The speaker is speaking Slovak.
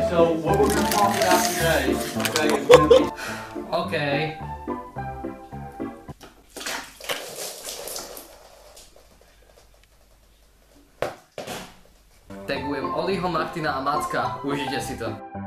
so what we're gonna talk about today, okay, is gonna be... Okay. Tagujem Oliho, Martina a Macka. Užite si to.